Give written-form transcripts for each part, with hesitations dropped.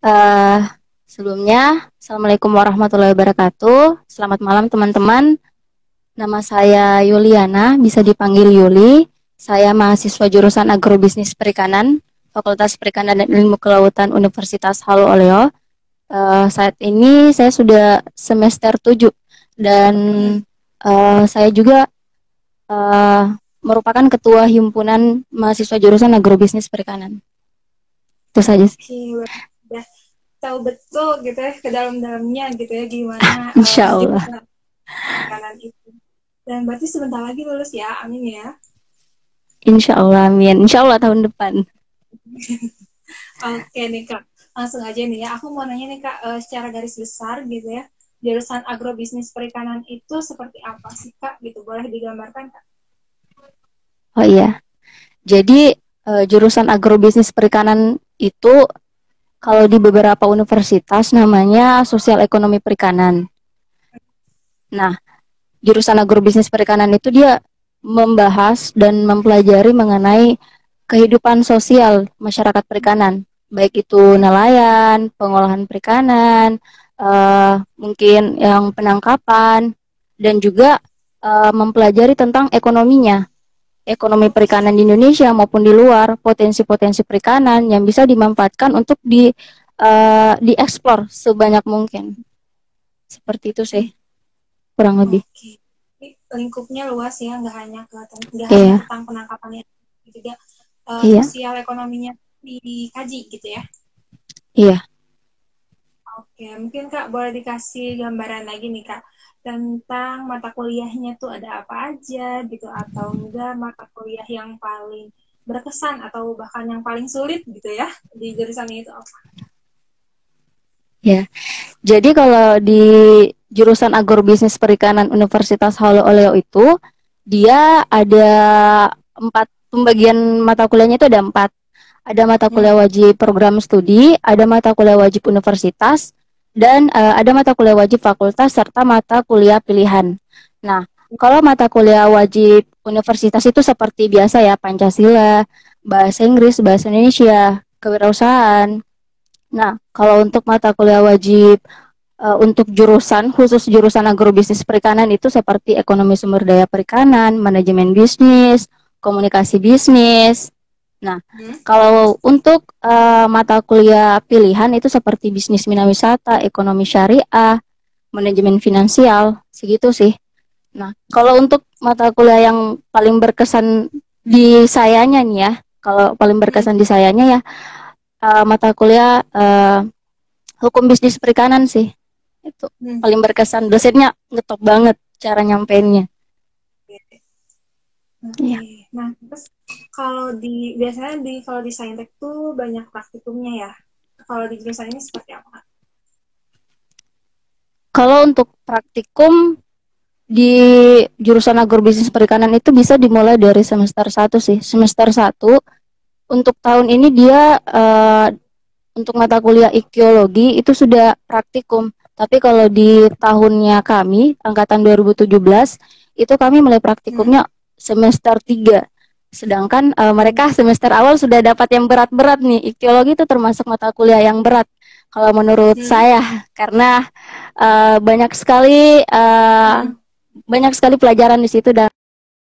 Eh, Sebelumnya, Assalamualaikum warahmatullahi wabarakatuh. Selamat malam teman-teman. Nama saya Yuliana, bisa dipanggil Yuli. Saya mahasiswa jurusan Agrobisnis Perikanan, Fakultas Perikanan dan Ilmu Kelautan Universitas Halu Oleo. Saat ini saya sudah semester 7 dan saya juga eh, merupakan ketua himpunan mahasiswa jurusan Agrobisnis Perikanan. Itu saja sih. Oke, berarti udah tahu betul gitu ya ke dalam-dalamnya gitu ya gimana Insya Allah. jurusan kanan itu. Dan berarti sebentar lagi lulus ya, amin ya. Insya Allah, amin. Insya Allah tahun depan. Oke nih Kak, langsung aja nih ya. Aku mau nanya nih Kak, secara garis besar gitu ya, jurusan agrobisnis perikanan itu seperti apa sih Kak? Gitu boleh digambarkan Kak? Oh iya, jadi jurusan agrobisnis perikanan itu kalau di beberapa universitas namanya sosial ekonomi perikanan. Nah, jurusan agrobisnis perikanan itu dia membahas dan mempelajari mengenai kehidupan sosial masyarakat perikanan, baik itu nelayan, pengolahan perikanan, mungkin yang penangkapan, dan juga mempelajari tentang ekonominya, ekonomi perikanan di Indonesia maupun di luar, potensi-potensi perikanan yang bisa dimanfaatkan untuk dieksplor sebanyak mungkin. Seperti itu sih, kurang lebih. Oke, ini lingkupnya luas ya, nggak hanya Iya, tentang penangkapannya, juga iya, sosial ekonominya dikaji gitu ya. iya. Oke, mungkin Kak boleh dikasih gambaran lagi nih Kak tentang mata kuliahnya tuh ada apa aja gitu atau enggak mata kuliah yang paling berkesan atau bahkan yang paling sulit gitu ya di jurusan itu apa? Ya, jadi kalau di jurusan agrobisnis perikanan Universitas Halu Oleo itu, dia ada empat pembagian mata kuliahnya itu ada empat. Ada mata kuliah Hmm. wajib program studi, ada mata kuliah wajib universitas, dan ada mata kuliah wajib fakultas serta mata kuliah pilihan. Nah, kalau mata kuliah wajib universitas itu seperti biasa ya, Pancasila, bahasa Inggris, bahasa Indonesia, kewirausahaan. Nah, kalau untuk mata kuliah wajib untuk jurusan khusus jurusan agrobisnis perikanan itu seperti ekonomi sumber daya perikanan, manajemen bisnis, komunikasi bisnis. Nah, Hmm. kalau untuk mata kuliah pilihan itu seperti bisnis minat wisata, ekonomi syariah, manajemen finansial, segitu sih. Nah, kalau untuk mata kuliah yang paling berkesan di sayanya nih ya, kalau paling Hmm. berkesan di sayanya ya mata kuliah hukum bisnis perikanan sih. Itu Hmm. paling berkesan. Dosennya ngetop banget cara nyampeinnya. Oke. Iya. Nah, terus biasanya kalau di Saintek tuh banyak praktikumnya ya. Kalau di jurusan ini seperti apa? Kak? Kalau untuk praktikum di jurusan agrobisnis perikanan itu bisa dimulai dari semester satu sih. Semester satu untuk tahun ini dia untuk mata kuliah ikiologi itu sudah praktikum. Tapi kalau di tahunnya kami, angkatan 2017, itu kami mulai Hmm. praktikumnya semester 3. Sedangkan Hmm. mereka semester awal sudah dapat yang berat-berat nih. Ikiologi itu termasuk mata kuliah yang berat kalau menurut Hmm. saya karena eh, banyak sekali eh, Hmm. banyak sekali pelajaran di situ dan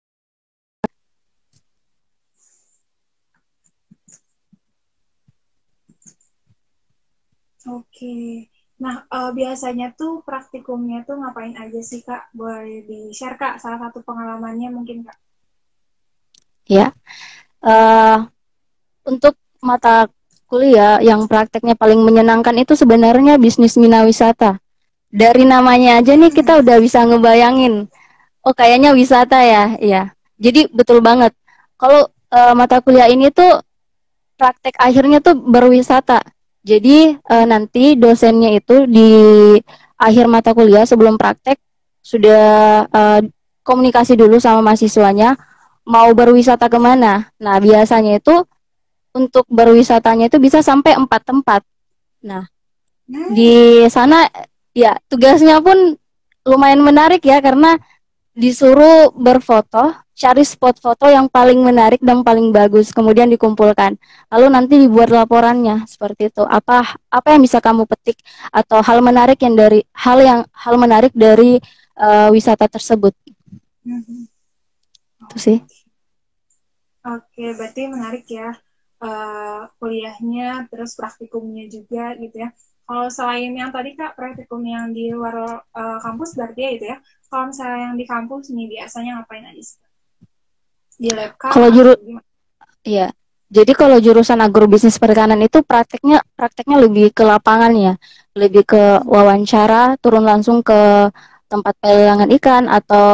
Oke. Nah, biasanya tuh praktikumnya tuh ngapain aja sih, Kak? Boleh di-share, Kak, salah satu pengalamannya mungkin, Kak? ya eh, untuk mata kuliah yang prakteknya paling menyenangkan itu sebenarnya bisnis wisata. Dari namanya aja nih kita udah bisa ngebayangin, oh kayaknya wisata ya, iya. Jadi betul banget. Kalau mata kuliah ini tuh praktek akhirnya tuh berwisata. Jadi nanti dosennya itu di akhir mata kuliah sebelum praktek sudah komunikasi dulu sama mahasiswanya mau berwisata kemana. Nah biasanya itu untuk berwisatanya itu bisa sampai 4 tempat. Nah Hmm. di sana ya tugasnya pun lumayan menarik ya karena disuruh berfoto cari spot foto yang paling menarik dan paling bagus, kemudian dikumpulkan. Lalu nanti dibuat laporannya seperti itu. Apa yang bisa kamu petik atau hal menarik dari wisata tersebut. Mhm. Itu sih. Oke, berarti menarik ya, kuliahnya, terus praktikumnya juga gitu ya. Kalau selain yang tadi Kak, praktikum yang di luar kampus berarti ya itu ya. Kalau misalnya yang di kampus nih biasanya ngapain aja sih? Di lab kah Kalau atau juru gimana? Iya. Jadi kalau jurusan agrobisnis perikanan itu prakteknya lebih ke lapangan ya, lebih ke Hmm. wawancara, turun langsung ke tempat pelelangan ikan atau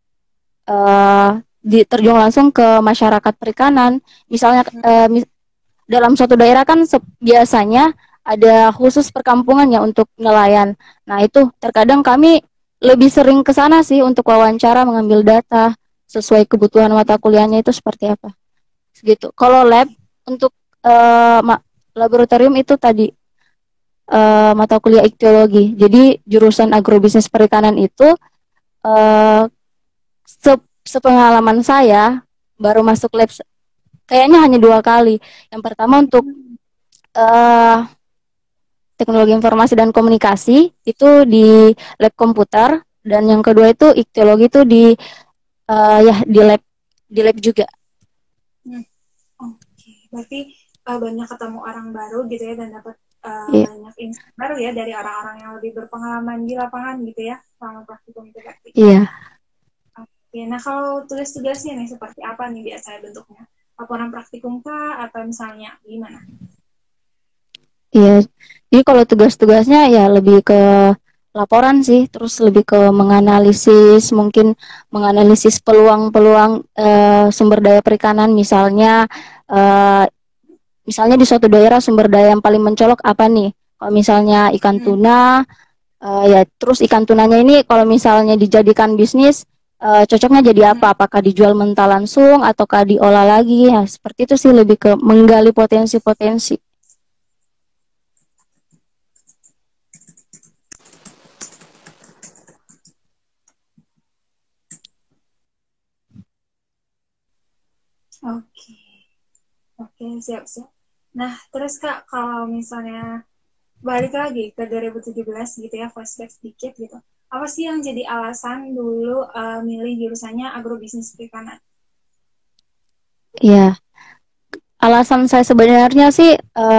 terjun langsung ke masyarakat perikanan. Misalnya dalam suatu daerah kan biasanya ada khusus perkampungan ya untuk nelayan. Nah itu terkadang kami lebih sering ke sana sih untuk wawancara, mengambil data sesuai kebutuhan mata kuliahnya itu seperti apa. Gitu. Kalau lab untuk uh, laboratorium itu tadi mata kuliah iktiologi. Jadi jurusan agrobisnis perikanan itu uh, sepengalaman saya baru masuk lab kayaknya hanya 2 kali. Yang pertama untuk uh, teknologi informasi dan komunikasi itu di lab komputer dan yang kedua itu iktiologi itu ya di lab juga. Hmm. Oke, berarti banyak ketemu orang baru gitu ya dan dapat Iya. banyak info baru ya dari orang-orang yang lebih berpengalaman di lapangan gitu ya selama praktikum itu berarti. Iya. Oke, nah kalau tugas-tugasnya nih seperti apa nih biasanya bentuknya? Laporan praktikum kah atau misalnya gimana? Iya, jadi kalau tugas-tugasnya ya lebih ke laporan sih, terus lebih ke mungkin menganalisis peluang-peluang sumber daya perikanan, eh, misalnya di suatu daerah sumber daya yang paling mencolok apa nih? Kalau misalnya ikan Hmm. tuna, ya terus ikan tunanya ini kalau misalnya dijadikan bisnis, cocoknya jadi Hmm. apa? Apakah dijual mentah langsung ataukah diolah lagi? Ya, seperti itu sih lebih ke menggali potensi-potensi. Oke, oke, siap-siap. Nah, terus Kak, kalau misalnya balik lagi ke 2017 gitu ya, flashback sedikit gitu. Apa sih yang jadi alasan dulu milih jurusannya agrobisnis perikanan? Ya, alasan saya sebenarnya sih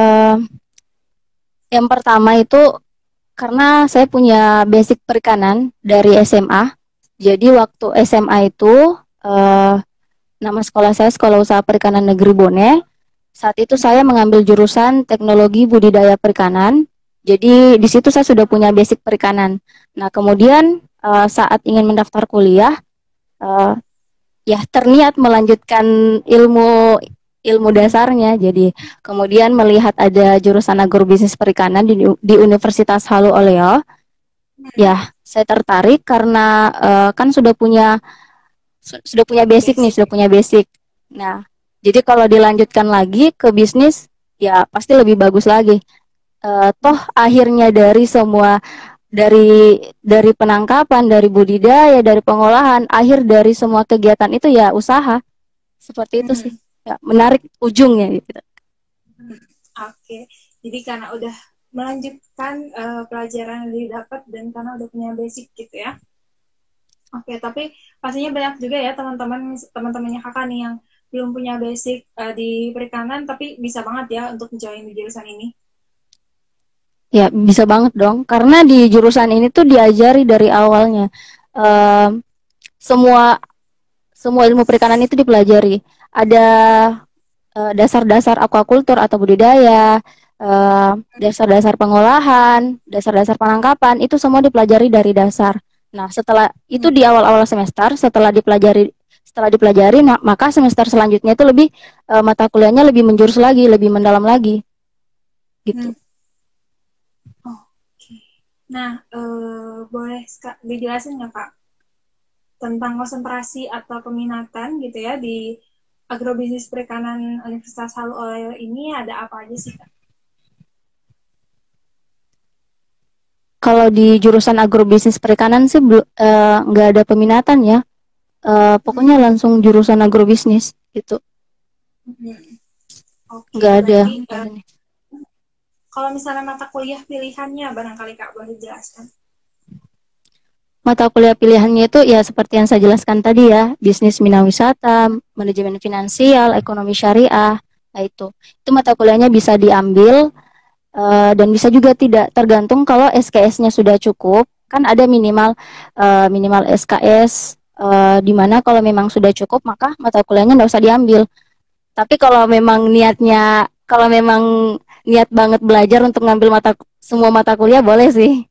yang pertama itu karena saya punya basic perikanan dari SMA. Jadi waktu SMA itu eh, nama sekolah saya Sekolah Usaha Perikanan Negeri Bone. Saat itu saya mengambil jurusan Teknologi Budidaya Perikanan. Jadi di situ saya sudah punya basic perikanan. Nah, kemudian saat ingin mendaftar kuliah, eh, ya terniat melanjutkan ilmu ilmu dasarnya. Jadi kemudian melihat ada jurusan agrobisnis perikanan di Universitas Halu Oleo, ya saya tertarik karena kan sudah punya basic nih, Basic. sudah punya basic. Nah, jadi kalau dilanjutkan lagi ke bisnis, ya pasti lebih bagus lagi. Toh akhirnya dari penangkapan, dari budidaya, dari pengolahan, akhir dari semua kegiatan itu ya usaha. Seperti itu sih. Hmm. Ya, menarik ujungnya gitu. Oke, jadi karena udah melanjutkan pelajaran yang didapat dan karena udah punya basic gitu ya. Oke, tapi pastinya banyak juga ya teman-temannya kakak nih yang belum punya basic di perikanan tapi bisa banget ya untuk join di jurusan ini. Ya, bisa banget dong. Karena di jurusan ini tuh diajari dari awalnya. Em, semua semua ilmu perikanan itu dipelajari. Ada dasar-dasar aquacultur atau budidaya, dasar-dasar pengolahan, dasar-dasar penangkapan, itu semua dipelajari dari dasar. Nah, setelah itu Hmm. di awal-awal semester, setelah dipelajari, nah, maka semester selanjutnya itu mata kuliahnya lebih menjurus lagi, lebih mendalam lagi, gitu. Hmm. Oke. Nah, boleh dijelasin nggak Kak tentang konsentrasi atau peminatan gitu ya di agrobisnis perikanan Universitas Halu Oleo ini ada apa aja sih Kak? Kalau di jurusan agrobisnis perikanan sih nggak ada peminatan ya. Pokoknya langsung jurusan agrobisnis gitu. Oke, Nggak ada, berarti nggak ada nih. kalau misalnya mata kuliah pilihannya barangkali Kak boleh jelaskan. Mata kuliah pilihannya itu ya seperti yang saya jelaskan tadi ya, bisnis wisata, manajemen finansial, ekonomi syariah. Nah itu mata kuliahnya bisa diambil dan bisa juga tidak, tergantung kalau SKS-nya sudah cukup. Kan ada minimal SKS, di mana kalau memang sudah cukup maka mata kuliahnya nggak usah diambil. Tapi kalau memang niat banget belajar untuk ngambil semua mata kuliah boleh sih.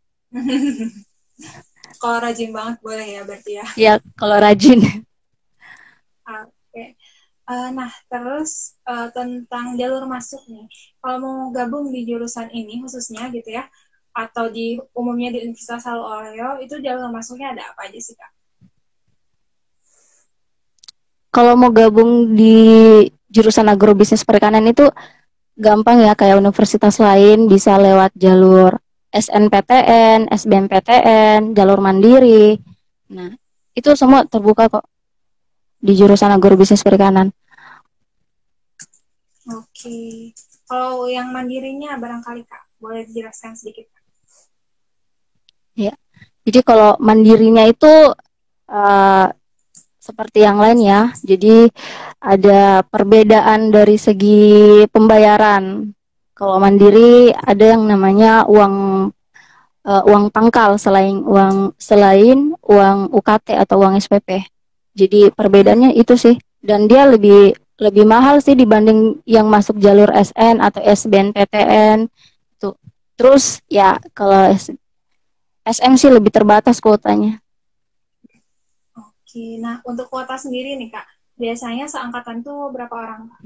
Kalau rajin banget boleh ya berarti ya. Ya kalau rajin. Oke. Nah, terus tentang jalur masuk nih. Kalau mau gabung di jurusan ini khususnya gitu ya, atau di umumnya di Universitas Al Oleo, itu jalur masuknya ada apa aja sih Kak? Kalau mau gabung di jurusan agrobisnis perikanan itu gampang ya, kayak universitas lain bisa lewat jalur SNPTN, SBMPTN, jalur mandiri. Nah, itu semua terbuka kok di jurusan agrobisnis perikanan. Oke. Kalau yang mandirinya barangkali Kak, boleh dijelaskan sedikit? Ya. Jadi kalau mandirinya itu uh, seperti yang lain ya. Jadi ada perbedaan dari segi pembayaran. Kalau mandiri ada yang namanya uang pangkal selain uang UKT atau uang SPP. Jadi perbedaannya itu sih, dan dia lebih lebih mahal sih dibanding yang masuk jalur SN atau SBNPTN itu. Terus ya kalau SM sih lebih terbatas kuotanya. Oke. Nah, untuk kuota sendiri nih Kak, biasanya seangkatan tuh berapa orang Kak?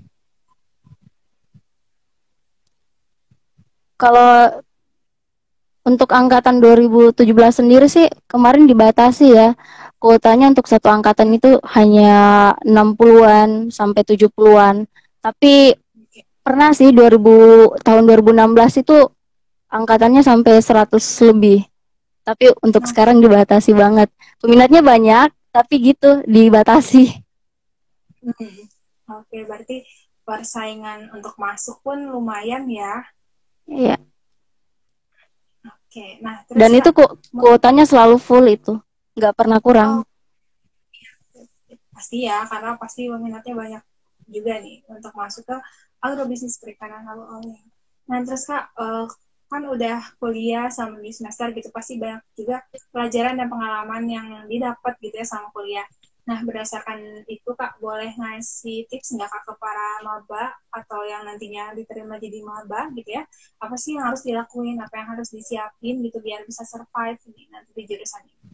Kalau untuk angkatan 2017 sendiri sih kemarin dibatasi ya. Kuotanya untuk satu angkatan itu hanya 60-an sampai 70-an. Tapi pernah sih tahun 2016 itu angkatannya sampai 100 lebih. Tapi untuk Nah, sekarang dibatasi banget. Peminatnya banyak, tapi gitu dibatasi. oke, berarti persaingan untuk masuk pun lumayan ya. Iya. Oke, nah terus Dan itu Kak, kuotanya selalu full itu, nggak pernah kurang. oh pasti ya, karena pasti peminatnya banyak juga nih untuk masuk ke agrobisnis perikanan lalu oleh. Nah terus Kak, kan udah kuliah sama di semester gitu, pasti banyak juga pelajaran dan pengalaman yang didapat gitu ya sama kuliah. Nah, berdasarkan itu Kak, boleh ngasih tips nggak Kak ke para maba atau yang nantinya diterima jadi maba gitu ya? Apa sih yang harus dilakuin, apa yang harus disiapin gitu biar bisa survive nih nanti di jurusan ini?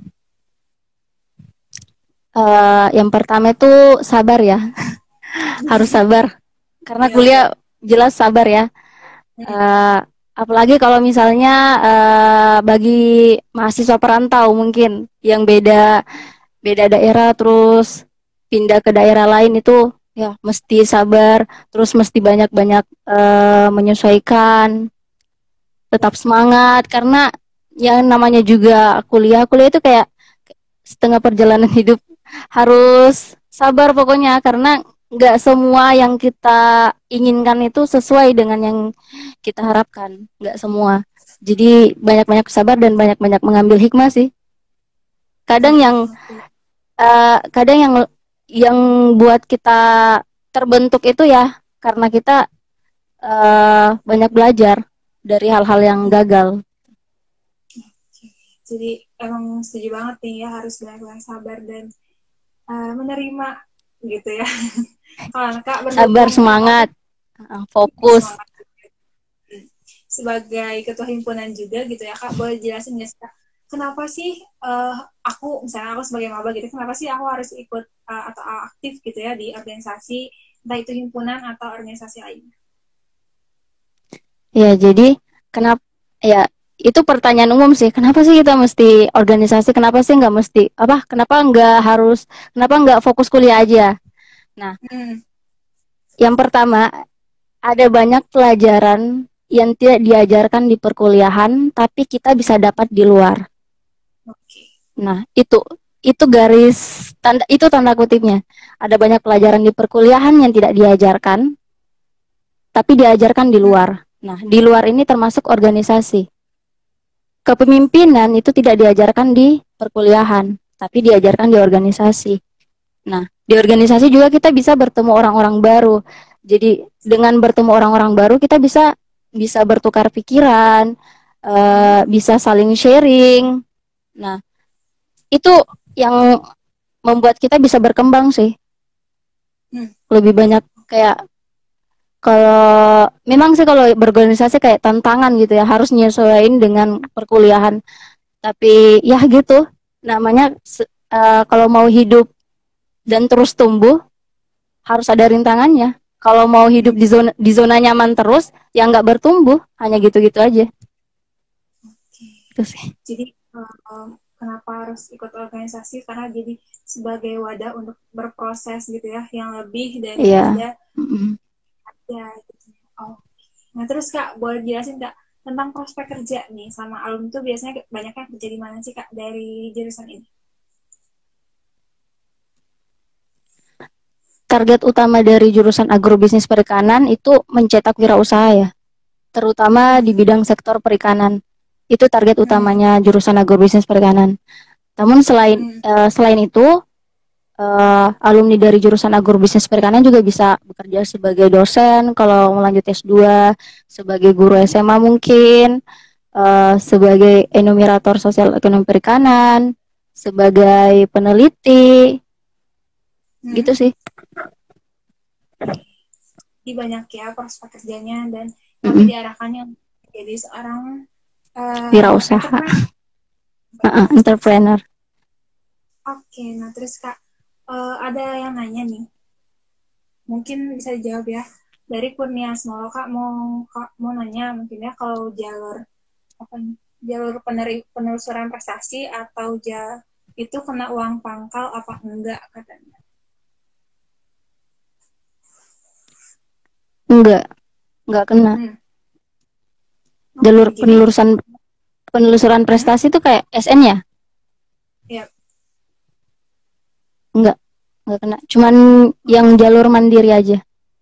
Yang pertama itu sabar ya, harus sabar. Karena Iya kuliah betul. jelas sabar ya. Uh, Apalagi kalau misalnya bagi mahasiswa perantau mungkin yang beda beda daerah terus pindah ke daerah lain itu ya mesti sabar, terus mesti banyak-banyak menyesuaikan, tetap semangat karena yang namanya juga kuliah itu kayak setengah perjalanan hidup, harus sabar pokoknya karena nggak semua yang kita inginkan itu sesuai dengan yang kita harapkan, nggak semua. Jadi banyak-banyak sabar dan banyak-banyak mengambil hikmah sih. Kadang yang Oke. kadang yang buat kita terbentuk itu ya karena kita banyak belajar dari hal-hal yang gagal. Jadi emang setuju banget nih ya harus banyak sabar dan menerima gitu ya. Kalau Kak Sabar, berhubung semangat, fokus. semangat sebagai ketua himpunan juga gitu ya Kak, boleh jelasin nggak sih Kak, kenapa sih aku misalnya aku sebagai maba gitu, kenapa sih aku harus ikut atau aktif gitu ya di organisasi entah itu himpunan atau organisasi lainnya? Ya, jadi kenapa ya itu pertanyaan umum sih. Kenapa sih kita mesti organisasi? Kenapa sih nggak mesti apa? Kenapa nggak fokus kuliah aja? Nah, Hmm, yang pertama ada banyak pelajaran yang tidak diajarkan di perkuliahan, tapi kita bisa dapat di luar. oke. Nah, itu. itu garis tanda, itu tanda kutipnya. Ada banyak pelajaran di perkuliahan yang tidak diajarkan, tapi diajarkan di Hmm. luar. Nah, di luar ini termasuk organisasi. Kepemimpinan itu tidak diajarkan di perkuliahan, tapi diajarkan di organisasi. Nah, di organisasi juga kita bisa bertemu orang-orang baru. Jadi dengan bertemu orang-orang baru kita bisa bisa bertukar pikiran, Hmm. bisa saling sharing. Nah, itu yang membuat kita bisa berkembang sih. Hmm. Lebih banyak kayak kalau memang sih kalau berorganisasi kayak tantangan gitu ya, harus nyesuaiin dengan perkuliahan. Tapi ya gitu, namanya kalau mau hidup dan terus tumbuh harus ada rintangannya. Kalau mau hidup Hmm. di zona nyaman terus, ya nggak bertumbuh, hanya gitu-gitu aja. Oke. Itu sih. Jadi kenapa harus ikut organisasi? Karena jadi sebagai wadah untuk berproses gitu ya, yang lebih Iya. daripada Mm-mm. ya gitu. Oh. Nah terus Kak, boleh jelasin Kak tentang prospek kerja nih sama alumni tuh biasanya banyaknya kerja di mana sih Kak dari jurusan ini? Target utama dari jurusan agrobisnis perikanan itu mencetak wirausaha ya, terutama di Hmm. bidang sektor perikanan. Itu target Hmm. utamanya jurusan agrobisnis perikanan. Namun Hmm. selain itu, alumni dari jurusan agrobisnis perikanan juga bisa bekerja sebagai dosen kalau melanjut S2, sebagai guru Hmm. SMA mungkin, sebagai enumerator sosial ekonomi perikanan, sebagai peneliti, Hmm. gitu sih. Jadi banyak ya prospek kerjanya dan nanti Mm-mm. diarahkannya jadi seorang Wirausaha, entrepreneur. entrepreneur. Oke, nah terus Kak, ada yang nanya nih, mungkin bisa dijawab ya. Dari Kurnia Small, Kak mau nanya mungkin ya kalau jalur apa nih, jalur penelusuran prestasi atau itu kena uang pangkal apa enggak katanya. Enggak, enggak kena. Hmm, oke, Jalur jadi penelusuran hmm, prestasi itu kayak SN ya? ya, Enggak, enggak kena. Cuman yang jalur mandiri aja.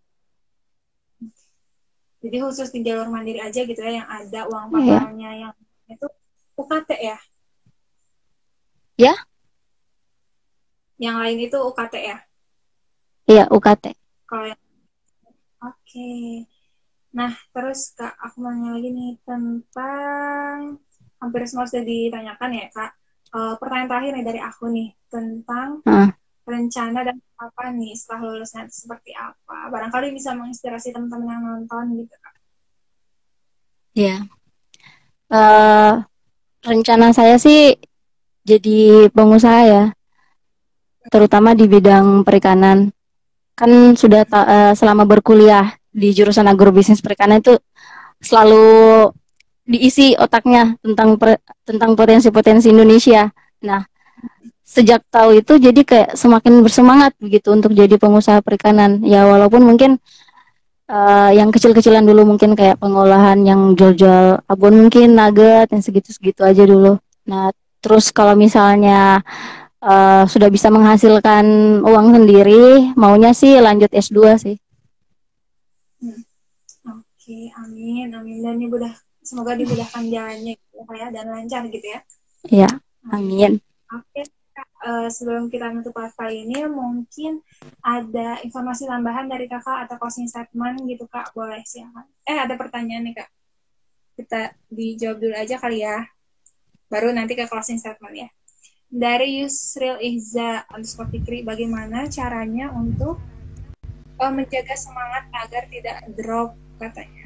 jadi khusus di jalur mandiri aja gitu ya yang ada uang Iya. pangkalnya yang itu UKT ya. Ya, Yang lain itu UKT ya. iya UKT. Kalau yang oke. Nah, terus Kak, aku mau nanya lagi nih tentang hampir semua sudah ditanyakan ya Kak. Pertanyaan terakhir nih dari aku nih tentang Heeh. rencana dan apa nih setelah lulus nanti seperti apa. Barangkali bisa menginspirasi teman-teman yang nonton gitu Kak. Iya. Eh, rencana saya sih jadi pengusaha ya, terutama di bidang perikanan. Kan sudah selama berkuliah di jurusan agrobisnis perikanan itu selalu diisi otaknya tentang potensi-potensi Indonesia. Nah, sejak tahu itu jadi kayak semakin bersemangat begitu untuk jadi pengusaha perikanan. Ya walaupun mungkin yang kecil-kecilan dulu mungkin kayak pengolahan yang jual-jual abon mungkin nugget yang segitu-segitu aja dulu. Nah, terus kalau misalnya sudah bisa menghasilkan uang sendiri, maunya sih lanjut S2 sih. Hmm. Oke, amin, amin. Dan semoga dimudahkan jalannya gitu ya, Kak, ya, dan lancar gitu ya. Ya, Amin. amin. Oke, Kak, sebelum kita menutup podcast kali ini, mungkin ada informasi tambahan dari Kakak atau closing statement gitu, Kak. Boleh silakan. Ada pertanyaan nih, Kak. Kita dijawab dulu aja kali ya. Baru nanti ke closing statement ya. Dari Yusril Ihza underscore Fikri, bagaimana caranya untuk menjaga semangat agar tidak drop katanya.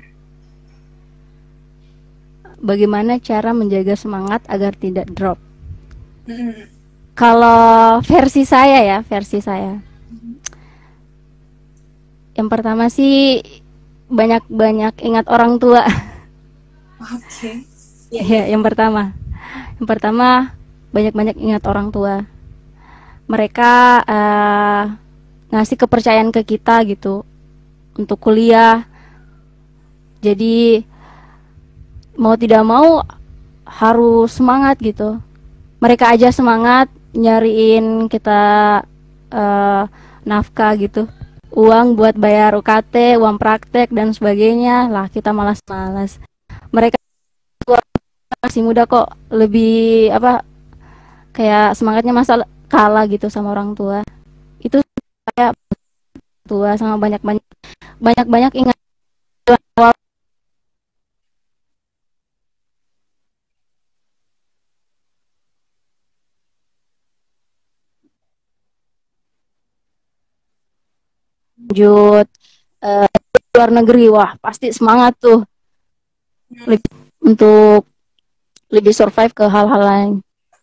Bagaimana cara menjaga semangat agar tidak drop? Hmm. Kalau versi saya ya, versi saya. Yang pertama sih banyak-banyak ingat orang tua. Oke. Iya, iya. Ya, yang pertama. Yang pertama banyak-banyak ingat orang tua. Mereka ngasih kepercayaan ke kita gitu untuk kuliah. Jadi mau tidak mau harus semangat gitu. Mereka aja semangat, nyariin kita eh, nafkah gitu, uang buat bayar UKT, uang praktek dan sebagainya lah, kita malas-malas. Mereka masih muda kok, lebih apa, kayak semangatnya masa kalah gitu sama orang tua. Itu kayak tua sama banyak-banyak, banyak-banyak ingat awal. Lanjut luar negeri, wah pasti semangat tuh Hmm. untuk lebih survive ke hal-hal lain.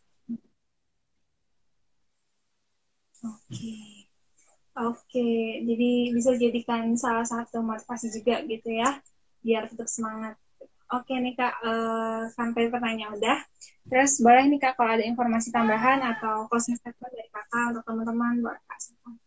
Oke. Oke, jadi bisa jadikan salah satu motivasi juga gitu ya, biar tetap semangat. Oke nih Kak, sampai pertanyaan udah. Terus boleh nih Kak kalau ada informasi tambahan atau closing statement dari Kakak untuk teman-teman, boleh Kak.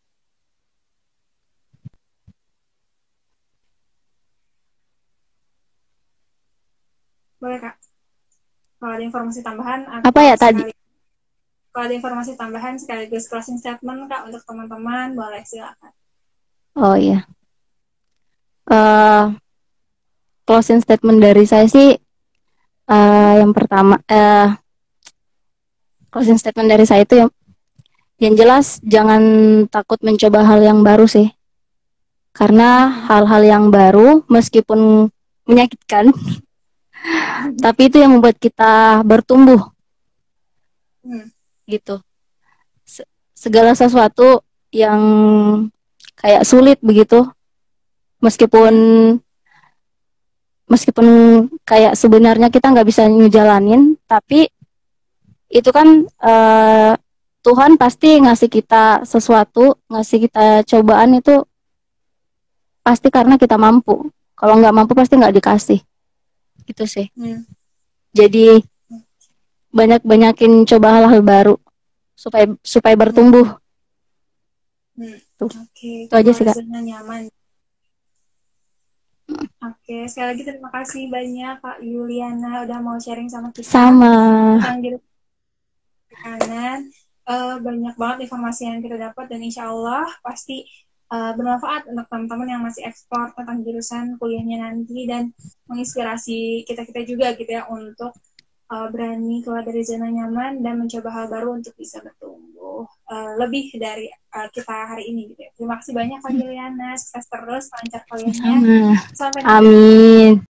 Boleh Kak. Kalau ada informasi tambahan Apa atau ya tadi? sekali kalau ada informasi tambahan sekaligus closing statement Kak untuk teman-teman, boleh silakan. Oh iya, uh, closing statement dari saya sih, yang pertama, closing statement dari saya itu yang jelas jangan takut mencoba hal yang baru sih, karena Hmm. hal-hal yang baru meskipun menyakitkan, tapi itu yang membuat kita bertumbuh Hmm. gitu. Segala sesuatu yang kayak sulit begitu, meskipun Hmm. meskipun kayak sebenarnya kita nggak bisa ngejalanin, tapi itu kan Tuhan pasti ngasih kita sesuatu, ngasih kita cobaan itu pasti karena kita mampu. Kalau nggak mampu pasti nggak dikasih. Gitu sih. Hmm. Jadi banyak-banyakin coba hal-hal baru supaya supaya Hmm. bertumbuh. Hmm. Tuh, Oke, itu aja keluar sih Kak. zona nyaman. Oke, sekali lagi terima kasih banyak Kak Yuliana udah mau sharing sama kita Sama. tentang diri kanan. Banyak banget informasi yang kita dapat dan insya Allah pasti bermanfaat untuk teman-teman yang masih eksplor tentang jurusan kuliahnya nanti dan menginspirasi kita-kita juga gitu ya untuk berani keluar dari zona nyaman dan mencoba hal baru untuk bisa bertumbuh lebih dari kita hari ini gitu ya. Terima kasih banyak Kak Juliana, sukses terus lancar kuliahnya. Sama. Sampai nanti. Amin.